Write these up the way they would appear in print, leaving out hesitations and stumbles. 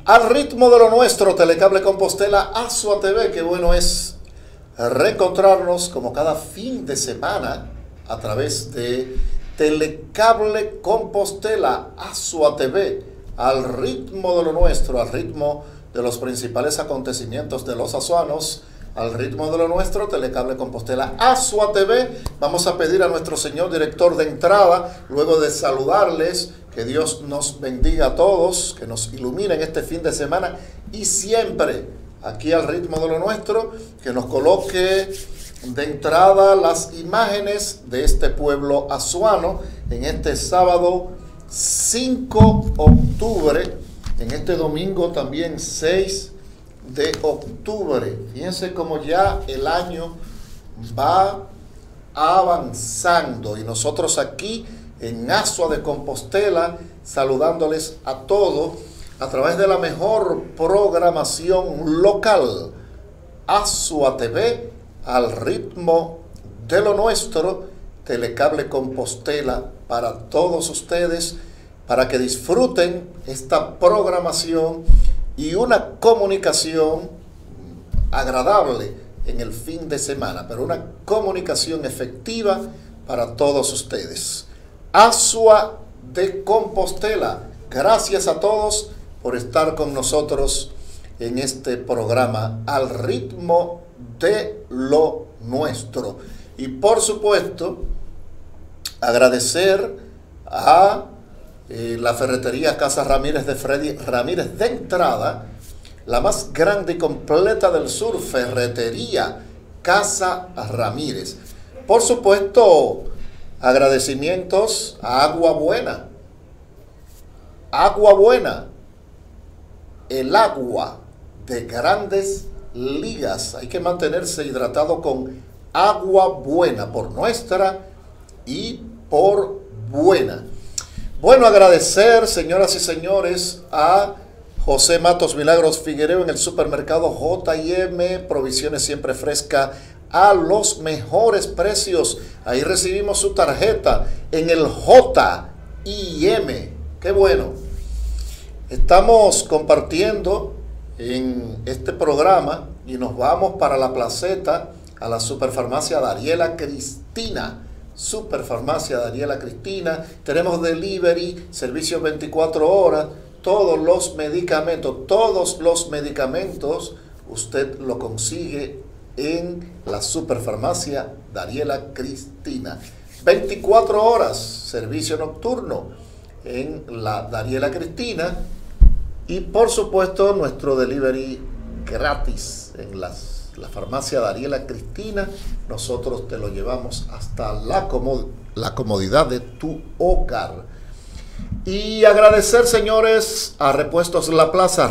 Al ritmo de lo nuestro, Telecable Compostela, Azua TV, qué bueno es reencontrarnos como cada fin de semana a través de Telecable Compostela, Azua TV, al ritmo de lo nuestro, al ritmo de los principales acontecimientos de los azuanos, al ritmo de lo nuestro, Telecable Compostela, Azua TV. Vamos a pedir a nuestro señor director de entrada, luego de saludarles, que Dios nos bendiga a todos, que nos ilumine en este fin de semana y siempre aquí al ritmo de lo nuestro, que nos coloque de entrada las imágenes de este pueblo azuano en este sábado 5 de octubre, en este domingo también 6 de octubre. Fíjense cómo ya el año va avanzando y nosotros aquí en Azua de Compostela saludándoles a todos a través de la mejor programación local, Azua TV, al ritmo de lo nuestro, Telecable Compostela para todos ustedes, para que disfruten esta programación y una comunicación agradable en el fin de semana, pero una comunicación efectiva para todos ustedes. Azua de Compostela, gracias a todos por estar con nosotros en este programa al ritmo de lo nuestro. Y por supuesto, agradecer a la ferretería Casa Ramírez de Freddy Ramírez de entrada, la más grande y completa del sur, ferretería Casa Ramírez. Por supuesto, agradecimientos a Agua Buena. Agua Buena, el agua de Grandes Ligas. Hay que mantenerse hidratado con Agua Buena, por nuestra y por buena. Bueno, agradecer, señoras y señores, a José Matos Milagros Figuereo en el supermercado J&M, provisiones siempre fresca a los mejores precios. Ahí recibimos su tarjeta en el J&M. Qué bueno. Estamos compartiendo en este programa y nos vamos para la placeta a la Superfarmacia Dariela Cristina. Superfarmacia Dariela Cristina. Tenemos delivery, servicio 24 horas, todos los medicamentos usted lo consigue en la Superfarmacia Dariela Cristina. 24 horas, servicio nocturno en la Dariela Cristina y por supuesto nuestro delivery gratis en la farmacia Dariela Cristina. Nosotros te lo llevamos hasta la comodidad de tu hogar. Y agradecer, señores, a Repuestos La Plaza,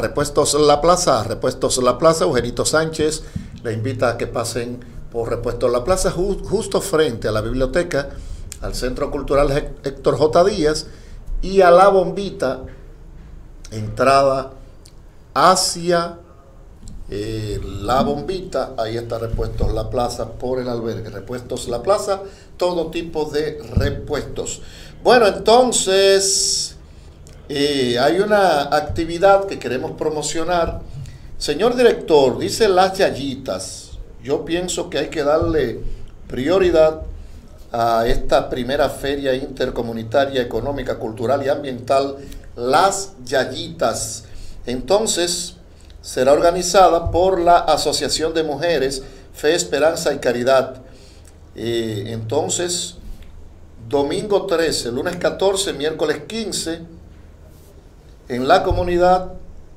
Eugenito Sánchez le invita a que pasen por Repuestos La Plaza, justo frente a la biblioteca, al Centro Cultural Héctor J. Díaz y a La Bombita, entrada hacia La Bombita. Ahí está Repuestos La Plaza por el albergue. Repuestos La Plaza, todo tipo de repuestos. Bueno, entonces hay una actividad que queremos promocionar. Señor director, dice Las Yayitas. Yo pienso que hay que darle prioridad a esta primera feria intercomunitaria, económica, cultural y ambiental, Las Yayitas. Entonces, será organizada por la Asociación de Mujeres, Fe, Esperanza y Caridad. Entonces, domingo 13, lunes 14, miércoles 15, en la comunidad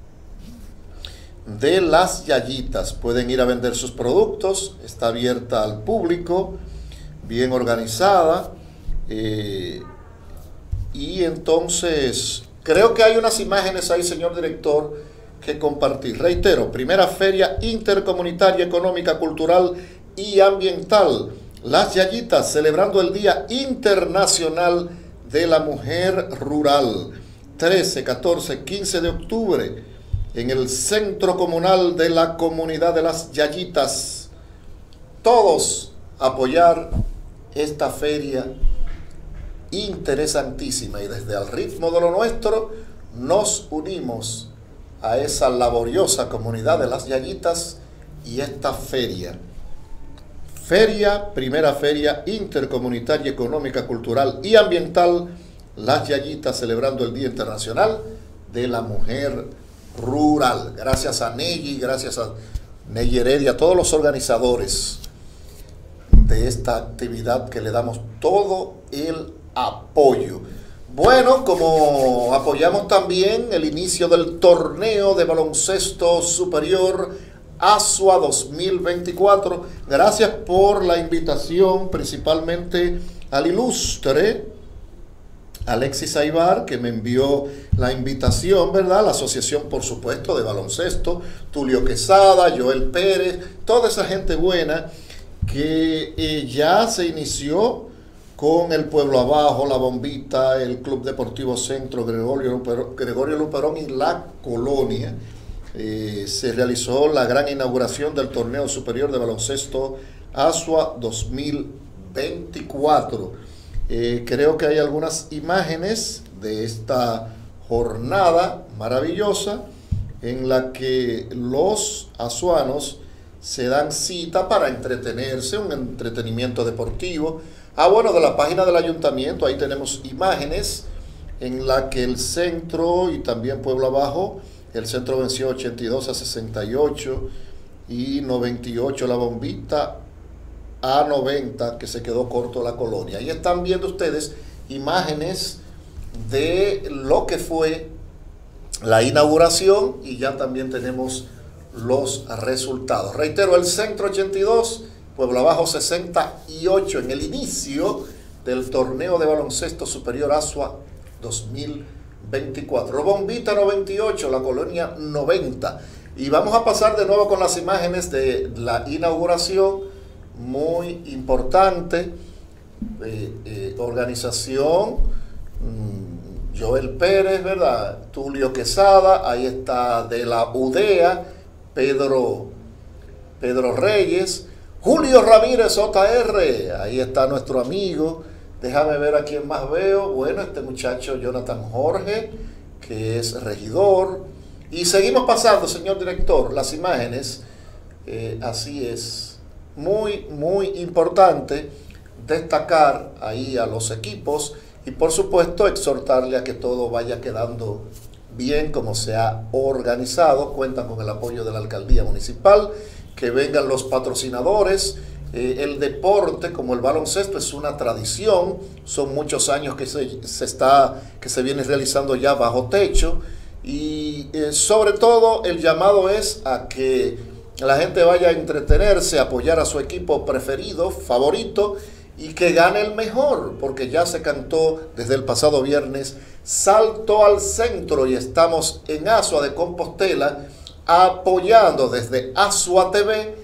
de Las Yayitas. Pueden ir a vender sus productos, está abierta al público, bien organizada. Y entonces, creo que hay unas imágenes ahí, señor director, que compartir. Reitero, primera feria intercomunitaria, económica, cultural y ambiental, Las Yayitas, celebrando el Día Internacional de la Mujer Rural, 13, 14, 15 de octubre, en el Centro Comunal de la Comunidad de Las Yayitas. Todos apoyar esta feria interesantísima, y desde Al Ritmo de lo Nuestro nos unimos a esa laboriosa comunidad de Las Yayitas y esta feria. Primera feria intercomunitaria, económica, cultural y ambiental, Las Yayitas, celebrando el Día Internacional de la Mujer Rural. Gracias a Neyi, gracias a Neyi Heredia, a todos los organizadores de esta actividad que le damos todo el apoyo. Bueno, como apoyamos también el inicio del torneo de baloncesto superior ASUA 2024, gracias por la invitación, principalmente al ilustre Alexis Aybar, que me envió la invitación, ¿verdad? La asociación, por supuesto, de baloncesto, Tulio Quesada, Joel Pérez, toda esa gente buena que ya se inició con el Pueblo Abajo, La Bombita, el Club Deportivo Centro, Gregorio Luperón y La Colonia. Se realizó la gran inauguración del Torneo Superior de Baloncesto ASUA 2024. Creo que hay algunas imágenes de esta jornada maravillosa en la que los asuanos se dan cita para entretenerse, un entretenimiento deportivo. Bueno, de la página del ayuntamiento, ahí tenemos imágenes en la que el centro y también Pueblo Abajo, el centro venció 82-68 y 98 La Bombita a 90, que se quedó corto La Colonia. Ahí están viendo ustedes imágenes de lo que fue la inauguración y ya también tenemos los resultados. Reitero, el centro 82, Pueblo Abajo 68 en el inicio del torneo de baloncesto superior ASUA 2024. Bombita 98, La Colonia 90. Y vamos a pasar de nuevo con las imágenes de la inauguración, muy importante, organización, Joel Pérez, ¿verdad? Tulio Quesada, ahí está de la UDEA, Pedro Reyes, Julio Ramírez JR, ahí está nuestro amigo. Déjame ver a quién más veo. Bueno, este muchacho Jonathan Jorge, que es regidor. Y seguimos pasando, señor director, las imágenes. Así es. Muy, muy importante destacar ahí a los equipos y por supuesto exhortarle a que todo vaya quedando bien como se ha organizado. Cuentan con el apoyo de la alcaldía municipal, que vengan los patrocinadores. El deporte como el baloncesto es una tradición, son muchos años que se viene realizando ya bajo techo y sobre todo el llamado es a que la gente vaya a entretenerse, a apoyar a su equipo preferido, favorito, y que gane el mejor, porque ya se cantó desde el pasado viernes Salto al Centro y estamos en Asua de Compostela apoyando desde Asua TV,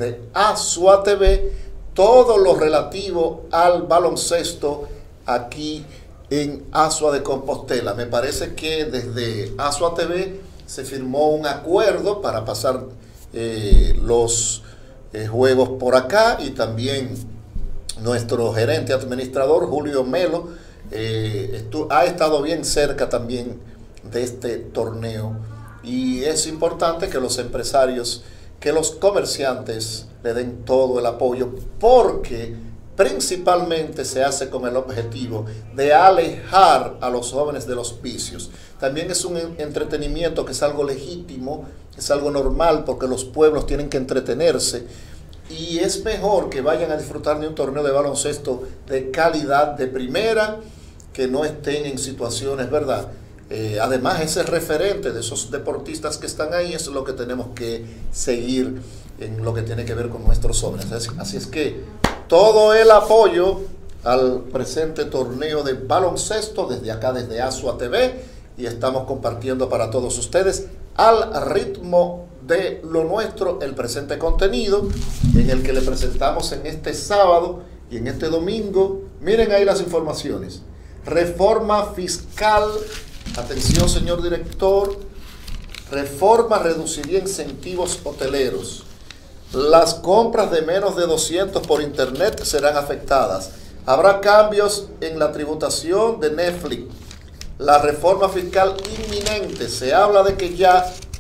todo lo relativo al baloncesto aquí en Asua de Compostela. Me parece que desde Asua TV se firmó un acuerdo para pasar los juegos por acá y también nuestro gerente administrador Julio Melo ha estado bien cerca también de este torneo y es importante que los empresarios, que los comerciantes le den todo el apoyo porque principalmente se hace con el objetivo de alejar a los jóvenes de los vicios. También es un entretenimiento que es algo legítimo, es algo normal porque los pueblos tienen que entretenerse y es mejor que vayan a disfrutar de un torneo de baloncesto de calidad, de primera, que no estén en situaciones, ¿verdad? Además, ese referente de esos deportistas que están ahí es lo que tenemos que seguir en lo que tiene que ver con nuestros jóvenes. Así es que todo el apoyo al presente torneo de baloncesto desde acá, desde Asua TV, y estamos compartiendo para todos ustedes al ritmo de lo nuestro el presente contenido en el que le presentamos en este sábado y en este domingo. Miren ahí las informaciones. Reforma fiscal, atención señor director, reforma reduciría incentivos hoteleros. Las compras de menos de 200 por internet serán afectadas. Habrá cambios en la tributación de Netflix. La reforma fiscal inminente. Se habla de que ya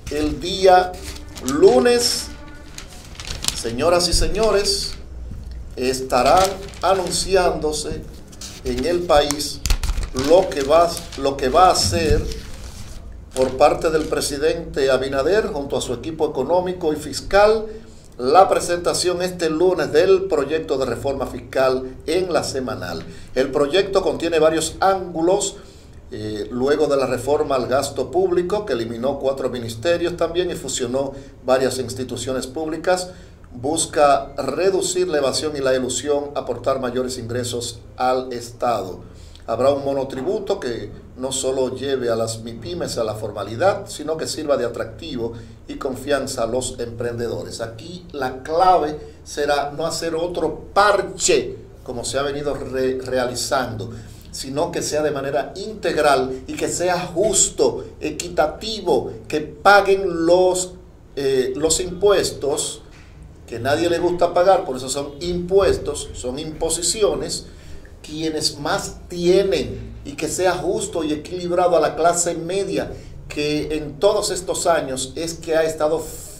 el día lunes, señoras y señores, estarán anunciándose en el país lo que va a hacer por parte del presidente Abinader junto a su equipo económico y fiscal la presentación este lunes del proyecto de reforma fiscal en la semanal. El proyecto contiene varios ángulos, luego de la reforma al gasto público, que eliminó 4 ministerios también y fusionó varias instituciones públicas, busca reducir la evasión y la elusión, aportar mayores ingresos al Estado. Habrá un monotributo que no solo lleve a las MIPYMES a la formalidad, sino que sirva de atractivo y confianza a los emprendedores. Aquí la clave será no hacer otro parche como se ha venido realizando, sino que sea de manera integral y que sea justo, equitativo, que paguen los impuestos que nadie le gusta pagar, por eso son impuestos, son imposiciones, quienes más tienen, y que sea justo y equilibrado a la clase media, que en todos estos años es que ha estado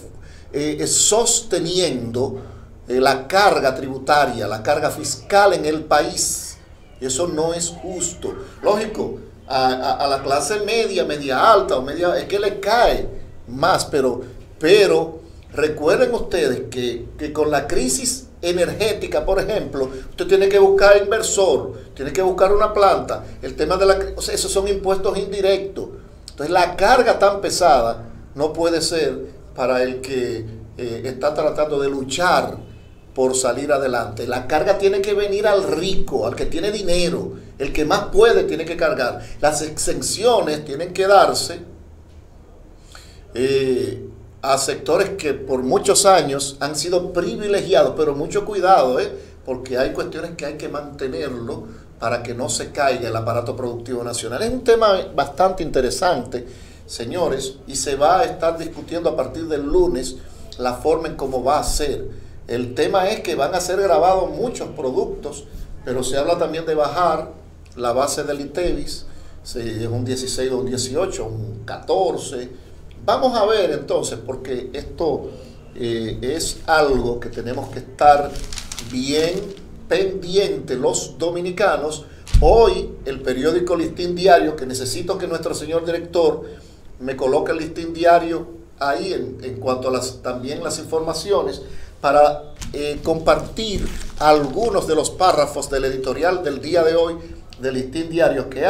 sosteniendo la carga tributaria, la carga fiscal en el país. Eso no es justo. Lógico, a la clase media, media alta o media, es que le cae más, pero recuerden ustedes que con la crisis energética, por ejemplo, usted tiene que buscar inversor, tiene que buscar una planta, el tema de o sea, esos son impuestos indirectos. Entonces la carga tan pesada no puede ser para el que está tratando de luchar por salir adelante. La carga tiene que venir al rico, al que tiene dinero, el que más puede tiene que cargar. Las exenciones tienen que darse a sectores que por muchos años han sido privilegiados, pero mucho cuidado, porque hay cuestiones que hay que mantenerlo para que no se caiga el aparato productivo nacional. Es un tema bastante interesante, señores, y se va a estar discutiendo a partir del lunes la forma en cómo va a ser. El tema es que van a ser grabados muchos productos, pero se habla también de bajar la base del ITEVIS, es un 16 o un 18, un 14. Vamos a ver entonces, porque esto es algo que tenemos que estar bien pendientes los dominicanos. Hoy el periódico Listín Diario, que necesito que nuestro señor director me coloque el Listín Diario ahí en cuanto a también las informaciones, para compartir algunos de los párrafos del editorial del día de hoy del Listín Diario, que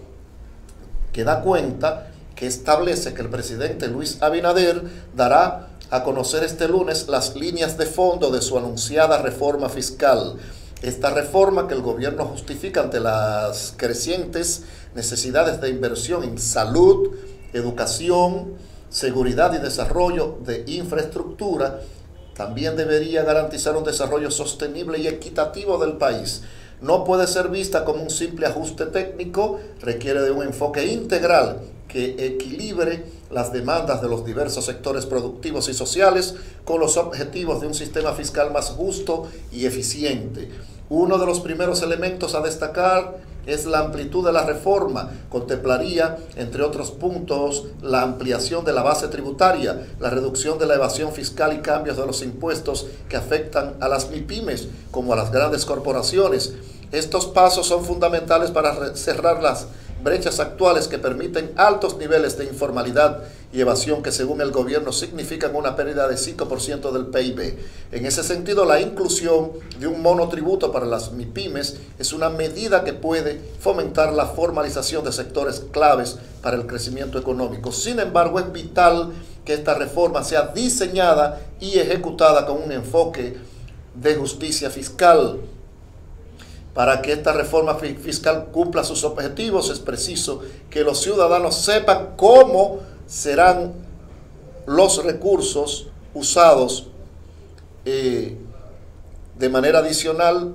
da cuenta, que establece que el presidente Luis Abinader dará a conocer este lunes las líneas de fondo de su anunciada reforma fiscal. Esta reforma, que el gobierno justifica ante las crecientes necesidades de inversión en salud, educación, seguridad y desarrollo de infraestructura, también debería garantizar un desarrollo sostenible y equitativo del país. No puede ser vista como un simple ajuste técnico, requiere de un enfoque integral que equilibre las demandas de los diversos sectores productivos y sociales con los objetivos de un sistema fiscal más justo y eficiente. Uno de los primeros elementos a destacar es la amplitud de la reforma. Contemplaría, entre otros puntos, la ampliación de la base tributaria, la reducción de la evasión fiscal y cambios de los impuestos que afectan a las MIPYMES como a las grandes corporaciones. Estos pasos son fundamentales para cerrar las brechas actuales que permiten altos niveles de informalidad y evasión que, según el gobierno, significan una pérdida de 5% del PIB. En ese sentido, la inclusión de un monotributo para las MIPYMES es una medida que puede fomentar la formalización de sectores claves para el crecimiento económico. Sin embargo, es vital que esta reforma sea diseñada y ejecutada con un enfoque de justicia fiscal. Para que esta reforma fiscal cumpla sus objetivos, es preciso que los ciudadanos sepan cómo serán los recursos usados de manera adicional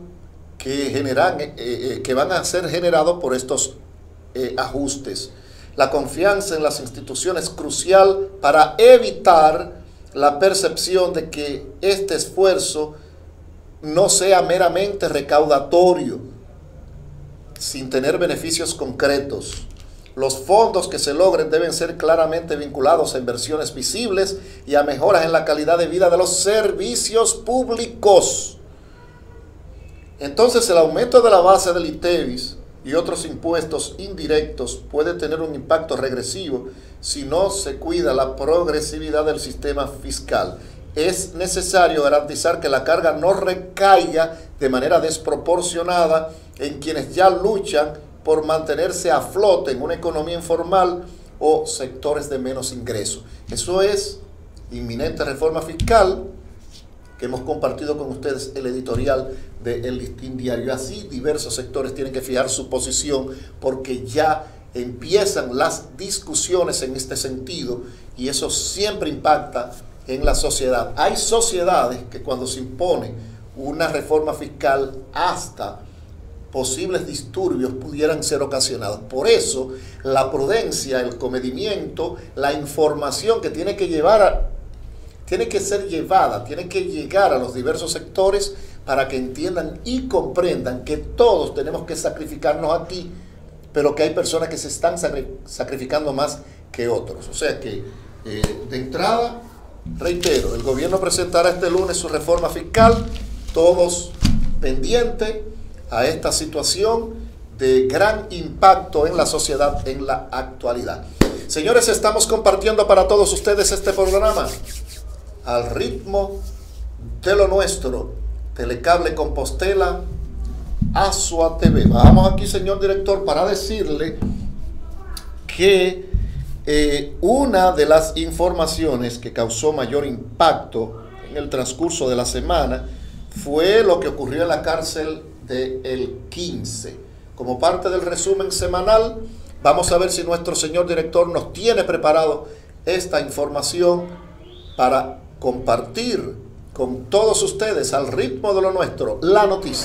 que van a ser generados por estos ajustes. La confianza en las instituciones es crucial para evitar la percepción de que este esfuerzo no sea meramente recaudatorio, sin tener beneficios concretos. Los fondos que se logren deben ser claramente vinculados a inversiones visibles y a mejoras en la calidad de vida de los servicios públicos. Entonces, el aumento de la base del ITEVIS y otros impuestos indirectos puede tener un impacto regresivo si no se cuida la progresividad del sistema fiscal. Es necesario garantizar que la carga no recaiga de manera desproporcionada en quienes ya luchan por mantenerse a flote en una economía informal o sectores de menos ingresos. Eso es inminente reforma fiscal, que hemos compartido con ustedes el editorial de El Listín Diario. Así diversos sectores tienen que fijar su posición porque ya empiezan las discusiones en este sentido y eso siempre impacta en la sociedad. Hay sociedades que cuando se impone una reforma fiscal hasta posibles disturbios pudieran ser ocasionados. Por eso, la prudencia, el comedimiento, la información que tiene que ser llevada, tiene que llegar a los diversos sectores para que entiendan y comprendan que todos tenemos que sacrificarnos aquí, pero que hay personas que se están sacrificando más que otros. O sea que, de entrada, reitero, el gobierno presentará este lunes su reforma fiscal, todos pendientes a esta situación de gran impacto en la sociedad en la actualidad. Señores, estamos compartiendo para todos ustedes este programa al ritmo de lo nuestro, Telecable Compostela, Asua TV. Vamos aquí, señor director, para decirle que una de las informaciones que causó mayor impacto en el transcurso de la semana fue lo que ocurrió en la cárcel del 15. Como parte del resumen semanal, vamos a ver si nuestro señor director nos tiene preparado esta información para compartir con todos ustedes al ritmo de lo nuestro, la noticia.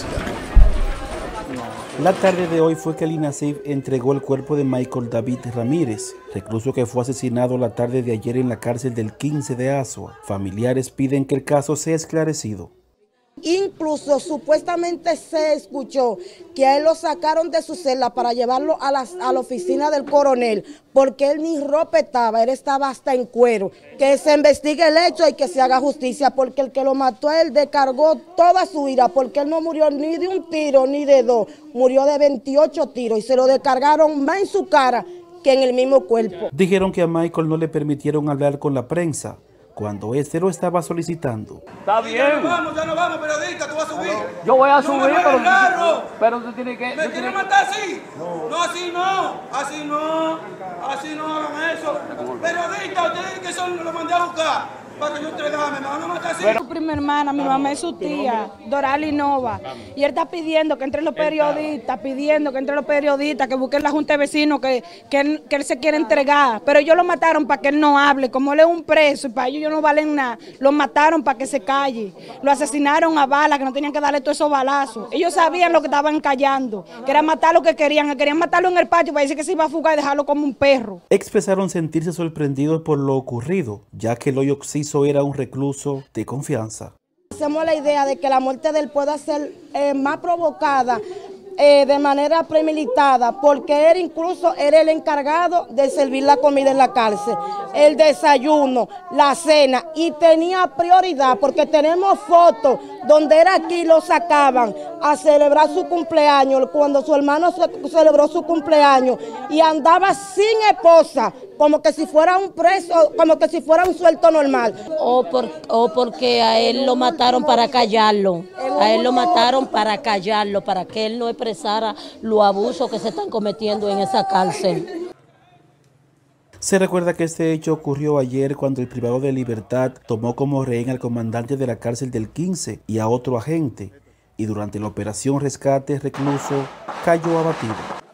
La tarde de hoy fue que el INASIF entregó el cuerpo de Michael David Ramírez, recluso que fue asesinado la tarde de ayer en la cárcel del 15 de Asua. Familiares piden que el caso sea esclarecido. Incluso supuestamente se escuchó que a él lo sacaron de su celda para llevarlo a la oficina del coronel, porque él ni ropa estaba, él estaba hasta en cuero. Que se investigue el hecho y que se haga justicia, porque el que lo mató a él descargó toda su ira, porque él no murió ni de un tiro ni de dos, murió de 28 tiros y se lo descargaron más en su cara que en el mismo cuerpo. Dijeron que a Michael no le permitieron hablar con la prensa cuando este lo estaba solicitando. Está bien. Ya no vamos, periodista, tú vas a subir. Yo voy a subir, pero tú tienes que... ¿Me quieren matar así? No, así no. Así no. Así no hagan eso. Periodista, ustedes que son, lo mandé a buscar para que yo entregame. Me van a matar así. Su prima hermana, mi mamá es su tía, Dorali Nova. Y él está pidiendo que entre los periodistas, que busquen la junta de vecinos, que él se quiere entregar. Pero ellos lo mataron para que él no hable. Como él es un preso y para ellos no valen nada, lo mataron para que se calle. Lo asesinaron a balas, que no tenían que darle todos esos balazos. Ellos sabían lo que estaban callando, que era matar lo que querían matarlo en el patio para decir que se iba a fugar y dejarlo como un perro. Expresaron sentirse sorprendidos por lo ocurrido, ya que Eloy Oxiso era un recluso de confianza. Hacemos la idea de que la muerte de él pueda ser más provocada de manera premeditada, porque él incluso era el encargado de servir la comida en la cárcel, el desayuno, la cena, y tenía prioridad, porque tenemos fotos donde era aquí lo sacaban a celebrar su cumpleaños, cuando su hermano celebró su cumpleaños, y andaba sin esposa, como que si fuera un preso, como que si fuera un suelto normal. O porque a él lo mataron para callarlo. A él lo mataron para callarlo, para que él no expresara los abusos que se están cometiendo en esa cárcel. Se recuerda que este hecho ocurrió ayer cuando el privado de libertad tomó como rehén al comandante de la cárcel del 15 y a otro agente, y durante la operación rescate el recluso cayó abatido.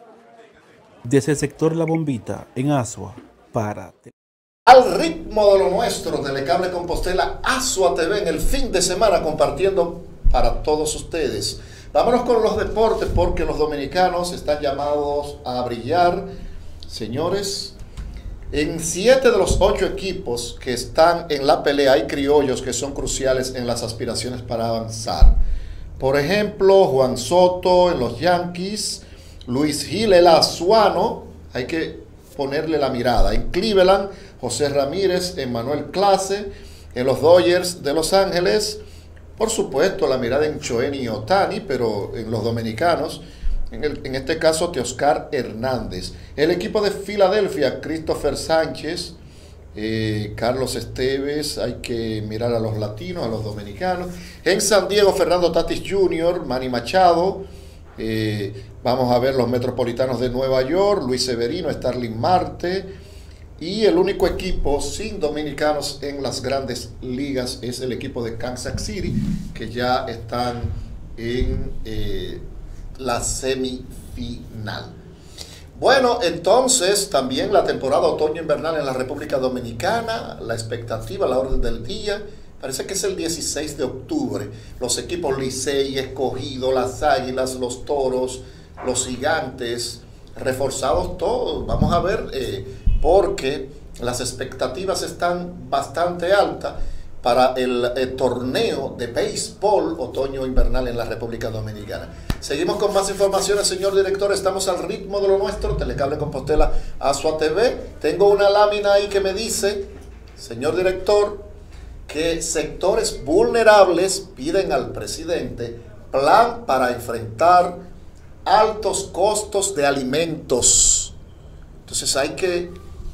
Desde el sector La Bombita, en Asua, para... Al ritmo de lo nuestro, Telecable Compostela, Asua TV en el fin de semana, compartiendo para todos ustedes. Vámonos con los deportes, porque los dominicanos están llamados a brillar. Señores, en 7 de los 8 equipos que están en la pelea hay criollos que son cruciales en las aspiraciones para avanzar. Por ejemplo, Juan Soto en los Yankees, Luis Gil el Azuano, hay que ponerle la mirada. En Cleveland, José Ramírez, Emmanuel Clase. En los Dodgers de Los Ángeles, por supuesto, la mirada en Shohei Ohtani, pero en los dominicanos, en este caso, Teoscar Hernández. El equipo de Filadelfia, Christopher Sánchez, Carlos Esteves, hay que mirar a los latinos, a los dominicanos. En San Diego, Fernando Tatis Jr., Manny Machado. Vamos a ver los Metropolitanos de Nueva York, Luis Severino, Starling Marte. Y el único equipo sin dominicanos en las grandes ligas es el equipo de Kansas City, que ya están en la semifinal. Bueno, entonces también la temporada otoño-invernal en la República Dominicana, la expectativa, la orden del día, parece que es el 16 de octubre. Los equipos Licey, Escogido, las Águilas, los Toros, los Gigantes, reforzados todos. Vamos a ver, porque las expectativas están bastante altas para el torneo de béisbol otoño-invernal en la República Dominicana. Seguimos con más informaciones, señor director. Estamos al ritmo de lo nuestro. Telecable Compostela, Asua TV. Tengo una lámina ahí que me dice, señor director, que sectores vulnerables piden al presidente plan para enfrentar altos costos de alimentos. Entonces hay que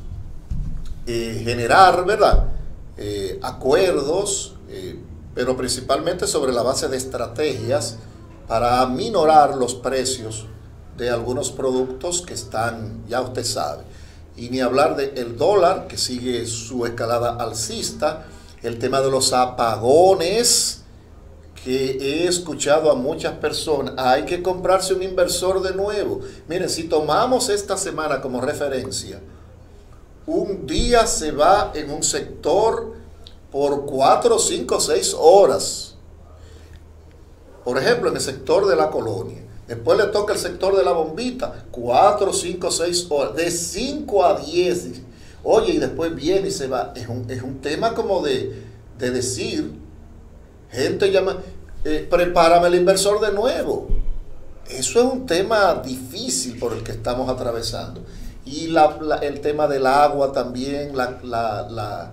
generar, ¿verdad? Acuerdos, pero principalmente sobre la base de estrategias para aminorar los precios de algunos productos que están, ya usted sabe. Y ni hablar del dólar, que sigue su escalada alcista, el tema de los apagones, que he escuchado a muchas personas, hay que comprarse un inversor de nuevo. Miren, si tomamos esta semana como referencia, un día se va en un sector por 4, 5, 6 horas. Por ejemplo, en el sector de la Colonia. Después le toca el sector de la Bombita, 4, 5, 6 horas. De 5 a 10. Oye, y después viene y se va. Es un tema como de decir, gente llama, prepárame el inversor de nuevo. Eso es un tema difícil por el que estamos atravesando. Y el tema del agua también, la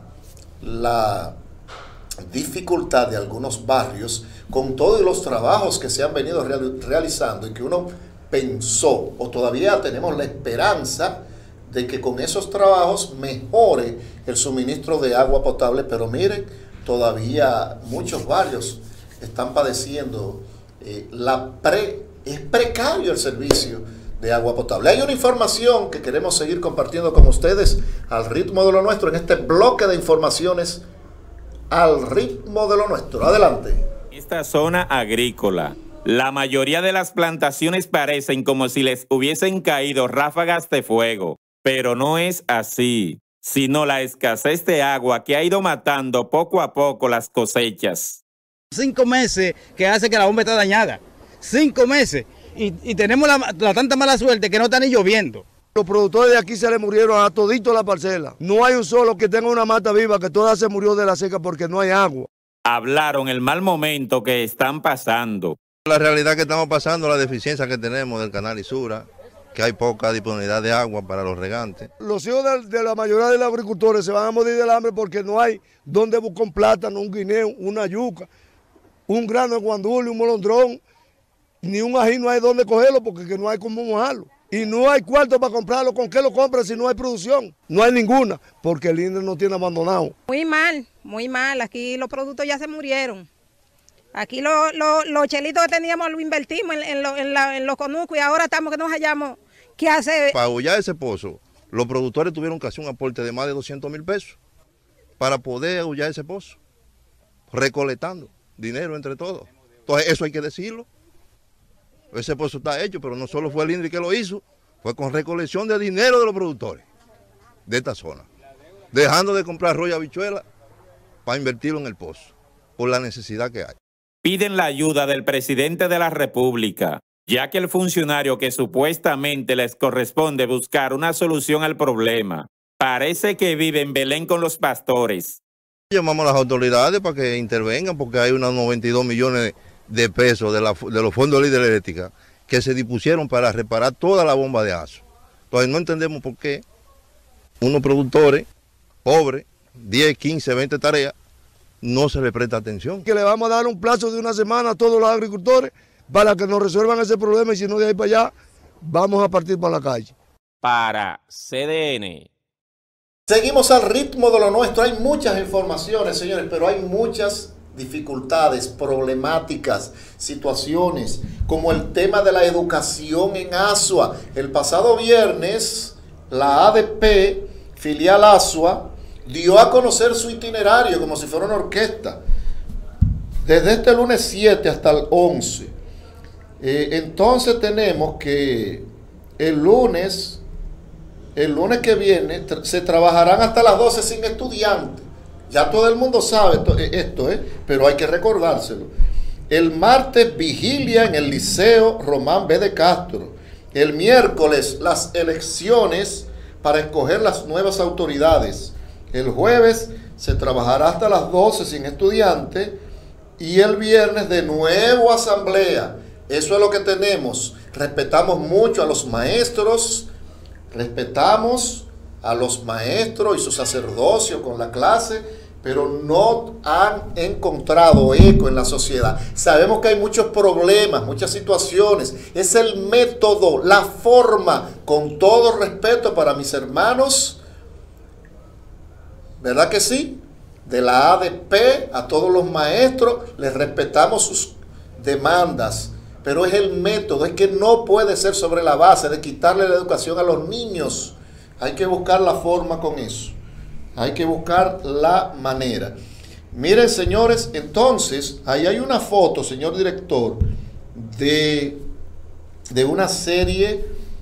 dificultad de algunos barrios con todos los trabajos que se han venido realizando y que uno pensó, o todavía tenemos la esperanza de que con esos trabajos mejore el suministro de agua potable, pero miren, todavía muchos barrios están padeciendo, es precario el servicio de agua potable. Hay una información que queremos seguir compartiendo con ustedes al ritmo de lo nuestro en este bloque de informaciones al ritmo de lo nuestro. Adelante. Esta zona agrícola, la mayoría de las plantaciones parecen como si les hubiesen caído ráfagas de fuego, pero no es así, sino la escasez de agua que ha ido matando poco a poco las cosechas. 5 meses que hace que la bomba está dañada, 5 meses. Y tenemos la tanta mala suerte que no está ni lloviendo. Los productores de aquí se le murieron a todito la parcela. No hay un solo que tenga una mata viva, que toda se murió de la seca porque no hay agua. Hablaron el mal momento que están pasando. La realidad que estamos pasando, la deficiencia que tenemos del canal Isura, que hay poca disponibilidad de agua para los regantes. Los hijos de la mayoría de los agricultores se van a morir del hambre porque no hay donde buscar un plátano, un guineo, una yuca, un grano de guandule, un molondrón. Ni un ají no hay donde cogerlo porque no hay cómo mojarlo. Y no hay cuarto para comprarlo. ¿Con qué lo compras si no hay producción? No hay ninguna, porque el INE no tiene abandonado. Muy mal. Aquí los productos ya se murieron. Aquí los chelitos que teníamos los invertimos en los conucos y ahora estamos que nos hallamos. ¿Qué hacer? Para aullar ese pozo, los productores tuvieron que hacer un aporte de más de 200,000 pesos para poder aullar ese pozo, recolectando dinero entre todos. Entonces eso hay que decirlo. Ese pozo está hecho, pero no solo fue el INRI que lo hizo, fue con recolección de dinero de los productores de esta zona, dejando de comprar rollo habichuela para invertirlo en el pozo, por la necesidad que hay. Piden la ayuda del presidente de la República, ya que el funcionario que supuestamente les corresponde buscar una solución al problema, parece que vive en Belén con los pastores. Llamamos a las autoridades para que intervengan porque hay unos 92 millones de pesos de los fondos de hidroeléctrica que se dispusieron para reparar toda la bomba de ASO. Entonces no entendemos por qué Unos productores pobres, 10, 15, 20 tareas, no se le presta atención. Que le vamos a dar un plazo de una semana a todos los agricultores para que nos resuelvan ese problema, y si no, de ahí para allá vamos a partir por la calle. Para CDN. Seguimos al ritmo de lo nuestro. Hay muchas informaciones, señores, pero hay muchas dificultades, problemáticas, situaciones, como el tema de la educación en Asua. El pasado viernes, la ADP, filial Asua, dio a conocer su itinerario como si fuera una orquesta. Desde este lunes 7 hasta el 11. Entonces tenemos que el lunes que viene se trabajarán hasta las 12 sin estudiantes. Ya todo el mundo sabe esto, pero hay que recordárselo. El martes, vigilia en el Liceo Román B. de Castro. El miércoles, las elecciones para escoger las nuevas autoridades. El jueves se trabajará hasta las 12 sin estudiantes. Y el viernes de nuevo asamblea. Eso es lo que tenemos. Respetamos mucho a los maestros. Respetamos a los maestros y su sacerdocio con la clase, pero no han encontrado eco en la sociedad. Sabemos que hay muchos problemas, muchas situaciones. Es el método, la forma, con todo respeto para mis hermanos, ¿verdad que sí? De la ADP a todos los maestros, les respetamos sus demandas, pero es el método, es que no puede ser sobre la base de quitarle la educación a los niños. Hay que buscar la forma con eso. Hay que buscar la manera. Miren, señores, entonces, ahí hay una foto, señor director, de una serie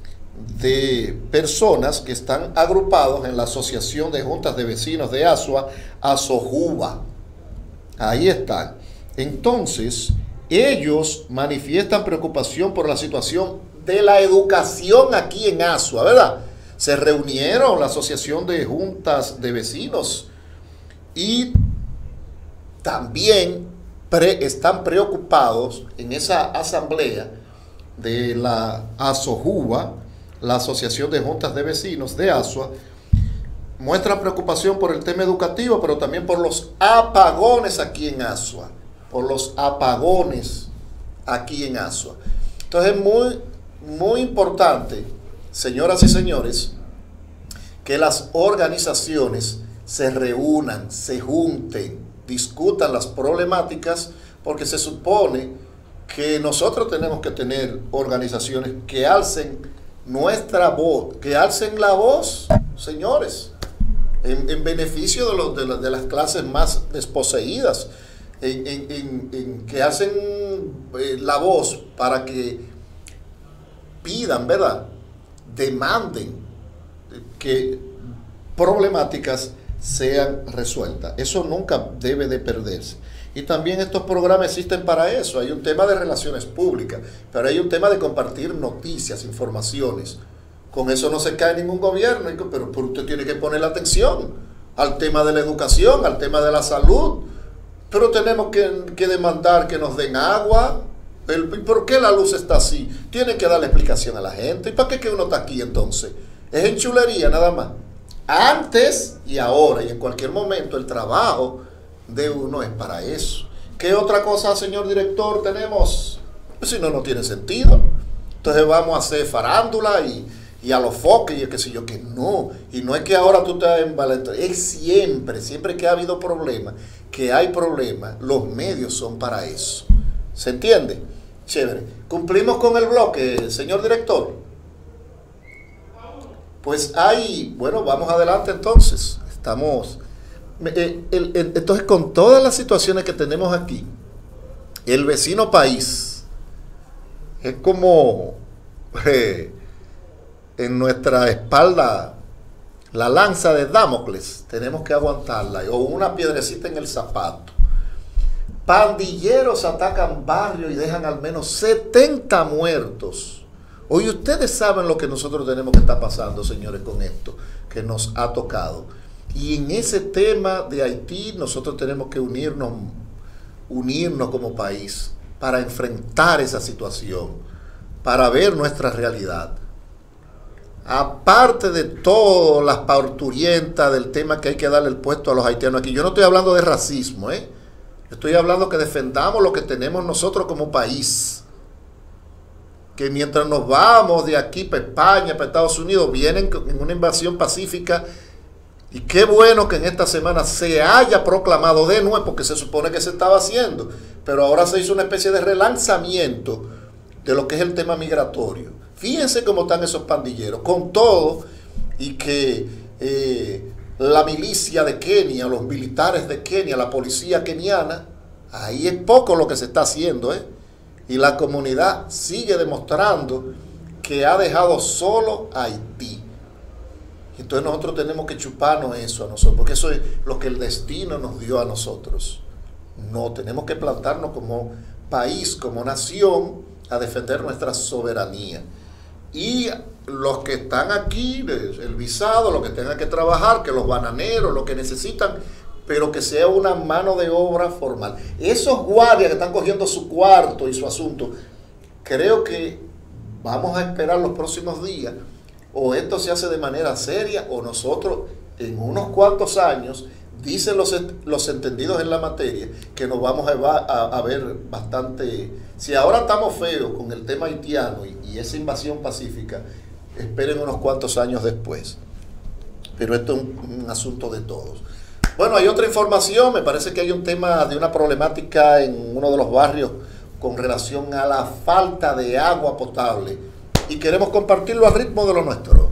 de personas que están agrupados en la Asociación de Juntas de Vecinos de Asua, ASOJUVA. Ahí están. Entonces, ellos manifiestan preocupación por la situación de la educación aquí en Asua, ¿verdad? Se reunieron la Asociación de Juntas de Vecinos y también están preocupados en esa asamblea de la ASOJUVA, la Asociación de Juntas de Vecinos de Asua. Muestran preocupación por el tema educativo, pero también por los apagones aquí en Asua. Por los apagones aquí en Asua. Entonces es muy importante, señoras y señores, que las organizaciones se reúnan, se junten, discutan las problemáticas, porque se supone que nosotros tenemos que tener organizaciones que alcen nuestra voz, que alcen la voz, señores, en beneficio de las clases más desposeídas, que hacen la voz para que pidan, ¿verdad? Demanden que problemáticas sean resueltas. Eso nunca debe de perderse. Y también estos programas existen para eso. Hay un tema de relaciones públicas, pero hay un tema de compartir noticias, informaciones. Con eso no se cae ningún gobierno, pero usted tiene que poner la atención al tema de la educación, al tema de la salud. Pero tenemos que demandar que nos den agua. ¿Y por qué la luz está así? Tienen que darle explicación a la gente. ¿Y para qué que uno está aquí entonces? Es en chulería nada más. Antes y ahora y en cualquier momento el trabajo de uno es para eso. ¿Qué otra cosa, señor director, tenemos? Pues si no, no tiene sentido. Entonces vamos a hacer farándula y a los foques y el que sé yo que no. Y no es que ahora tú te envalentones. Es siempre que ha habido problemas, que hay problemas, los medios son para eso. ¿Se entiende? Chévere. ¿Cumplimos con el bloque, señor director? Pues bueno, vamos adelante entonces. Estamos... entonces, con todas las situaciones que tenemos aquí, el vecino país es como en nuestra espalda la lanza de Damocles, tenemos que aguantarla, o una piedrecita en el zapato. Pandilleros atacan barrios y dejan al menos 70 muertos. Hoy ustedes saben lo que nosotros tenemos que estar pasando, señores, con esto que nos ha tocado. Y en ese tema de Haití nosotros tenemos que unirnos como país para enfrentar esa situación, para ver nuestra realidad. aparte de todas las parturientas del tema que hay que darle el puesto a los haitianos aquí, yo no estoy hablando de racismo, estoy hablando que defendamos lo que tenemos nosotros como país. Que mientras nos vamos de aquí para España, para Estados Unidos, vienen en una invasión pacífica. Y qué bueno que en esta semana se haya proclamado de nuevo, porque se supone que se estaba haciendo, pero ahora se hizo una especie de relanzamiento de lo que es el tema migratorio. Fíjense cómo están esos pandilleros, con todo, y que la milicia de Kenia, los militares de Kenia, la policía keniana, ahí es poco lo que se está haciendo, y la comunidad sigue demostrando que ha dejado solo a Haití. Entonces nosotros tenemos que chuparnos eso a nosotros, porque eso es lo que el destino nos dio a nosotros. No, tenemos que plantarnos como país, como nación, a defender nuestra soberanía. Y los que están aquí, el visado, los que tengan que trabajar, que los bananeros, los que necesitan, pero que sea una mano de obra formal. Esos guardias que están cogiendo su cuarto y su asunto, creo que vamos a esperar los próximos días, o esto se hace de manera seria, o nosotros en unos cuantos años, dicen los entendidos en la materia, que nos vamos a ver bastante. Si ahora estamos feos con el tema haitiano y esa invasión pacífica, esperen unos cuantos años después. Pero esto es un asunto de todos. Bueno, hay otra información, me parece que hay un tema de una problemática en uno de los barrios con relación a la falta de agua potable, y queremos compartirlo al ritmo de lo nuestro.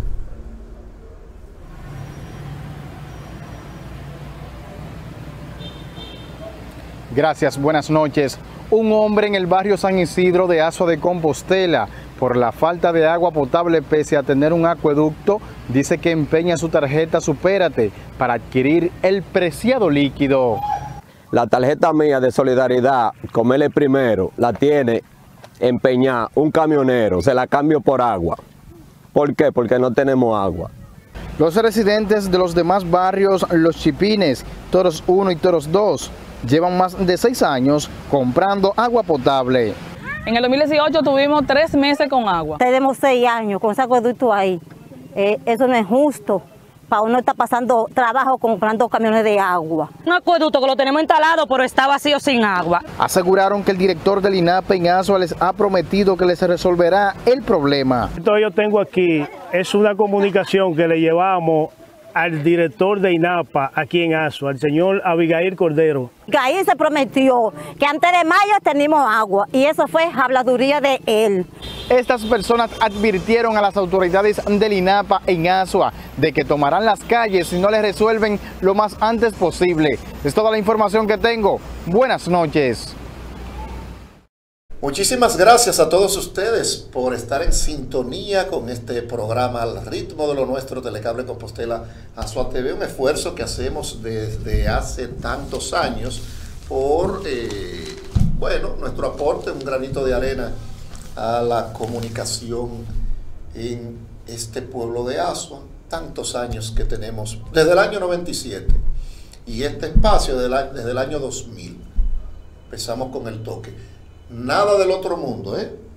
Gracias, buenas noches. Un hombre en el barrio San Isidro de Azua de Compostela, por la falta de agua potable pese a tener un acueducto, dice que empeña su tarjeta Supérate para adquirir el preciado líquido. La tarjeta mía de solidaridad, Comerle Primero, la tiene empeñada un camionero, se la cambio por agua. ¿Por qué? Porque no tenemos agua. Los residentes de los demás barrios, Los Chipines, Toros 1 y Toros 2, llevan más de 6 años comprando agua potable. En el 2018 tuvimos 3 meses con agua. Tenemos 6 años con ese acueducto ahí. Eso no es justo. Para uno está pasando trabajo comprando camiones de agua. Un acueducto que lo tenemos instalado, pero está vacío sin agua. Aseguraron que el director del INAPA en Azua les ha prometido que les resolverá el problema. Esto yo tengo aquí es una comunicación que le llevamos al director de INAPA aquí en Azua, al señor Abigail Cordero. Ahí se prometió que antes de mayo tenemos agua y eso fue habladuría de él. Estas personas advirtieron a las autoridades del INAPA en Azua de que tomarán las calles si no les resuelven lo más antes posible. Es toda la información que tengo. Buenas noches. Muchísimas gracias a todos ustedes por estar en sintonía con este programa Al Ritmo de lo Nuestro, Telecable Compostela Azua TV, un esfuerzo que hacemos desde hace tantos años por, nuestro aporte, un granito de arena a la comunicación en este pueblo de Azua, tantos años que tenemos, desde el año 97, y este espacio desde el año 2000, empezamos con el toque. Nada del otro mundo,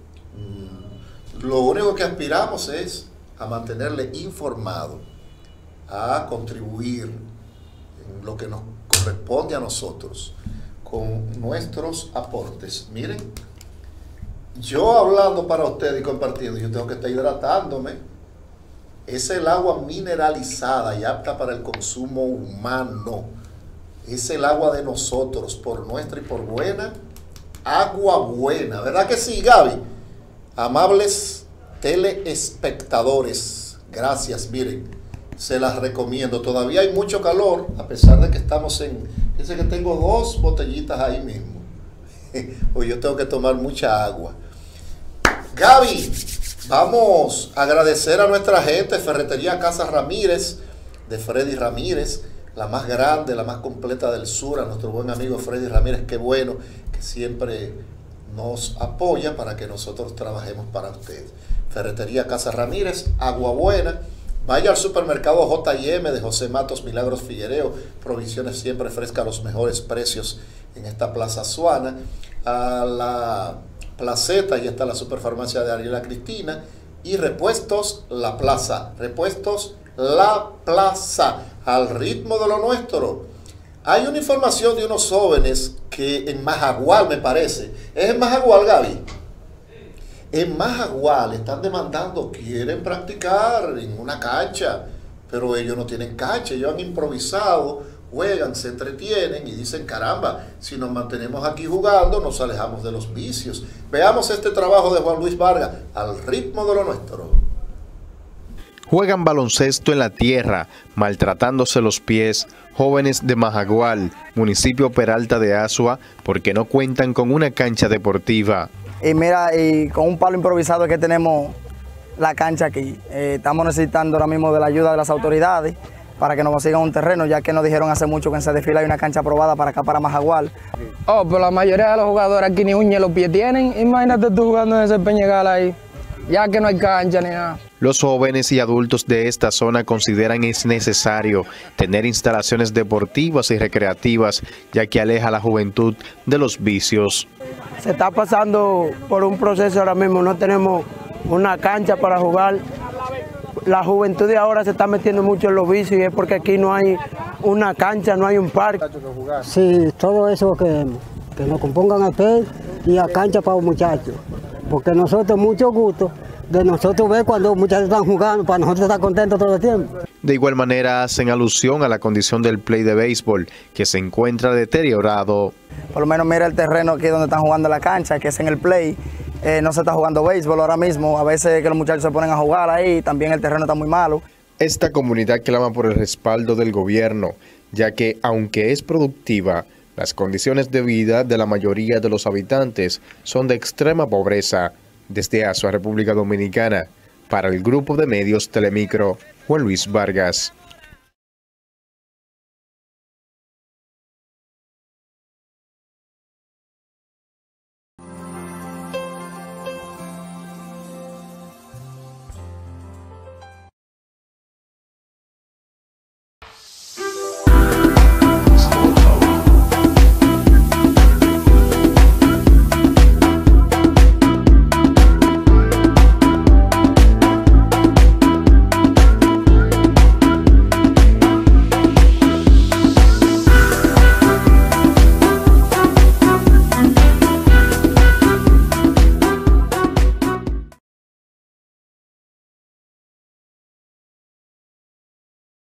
Lo único que aspiramos es a mantenerle informado, a contribuir en lo que nos corresponde a nosotros con nuestros aportes. Miren, yo hablando para ustedes y compartiendo, yo tengo que estar hidratándome. Es el agua mineralizada y apta para el consumo humano. Es el agua de nosotros, por nuestra y por buena. Agua buena, ¿verdad que sí, Gaby? Amables teleespectadores, gracias, miren, se las recomiendo. Todavía hay mucho calor, a pesar de que estamos fíjense que tengo 2 botellitas ahí mismo. Hoy yo tengo que tomar mucha agua. Gaby, vamos a agradecer a nuestra gente, Ferretería Casa Ramírez, de Freddy Ramírez, la más grande, la más completa del sur, a nuestro buen amigo Freddy Ramírez, qué bueno, que siempre nos apoya para que nosotros trabajemos para ustedes. Ferretería Casa Ramírez, agua buena. Vaya al supermercado J&M de José Matos Milagros Figuereo, provisiones siempre frescas a los mejores precios en esta plaza azuana. A la placeta, ya está la superfarmacia de Ariela Cristina, y Repuestos La Plaza. Repuestos La Plaza, al ritmo de lo nuestro. Hay una información de unos jóvenes que en Majagual, me parece. ¿Es en Majagual, Gaby? En Majagual están demandando, quieren practicar en una cancha, pero ellos no tienen cancha, ellos han improvisado, juegan, se entretienen y dicen, caramba, si nos mantenemos aquí jugando, nos alejamos de los vicios. Veamos este trabajo de Juan Luis Vargas, al ritmo de lo nuestro. Juegan baloncesto en la tierra, maltratándose los pies, jóvenes de Majagual, municipio Peralta de Azua, porque no cuentan con una cancha deportiva. Y mira, y con un palo improvisado que tenemos la cancha aquí. Estamos necesitando ahora mismo de la ayuda de las autoridades para que nos consigan un terreno, ya que nos dijeron hace mucho que en Cedefil hay una cancha aprobada para acá, para Majagual. Oh, pero la mayoría de los jugadores aquí ni uña los pies tienen. Imagínate tú jugando en ese Peñegal ahí, ya que no hay cancha ni nada. Los jóvenes y adultos de esta zona consideran es necesario tener instalaciones deportivas y recreativas, ya que aleja a la juventud de los vicios. Se está pasando por un proceso ahora mismo, no tenemos una cancha para jugar. La juventud de ahora se está metiendo mucho en los vicios y es porque aquí no hay una cancha, no hay un parque. Sí, todo eso que nos compongan a pie y a cancha para los muchachos, porque nosotros mucho gusto de nosotros ver cuando los muchachos están jugando, para nosotros estar contentos todo el tiempo. De igual manera hacen alusión a la condición del play de béisbol, que se encuentra deteriorado. Por lo menos mira el terreno aquí donde están jugando la cancha, que es en el play. No se está jugando béisbol ahora mismo, a veces que los muchachos se ponen a jugar ahí, también el terreno está muy malo. Esta comunidad clama por el respaldo del gobierno, ya que aunque es productiva, las condiciones de vida de la mayoría de los habitantes son de extrema pobreza. Desde Azua, República Dominicana, para el grupo de medios Telemicro, Juan Luis Vargas.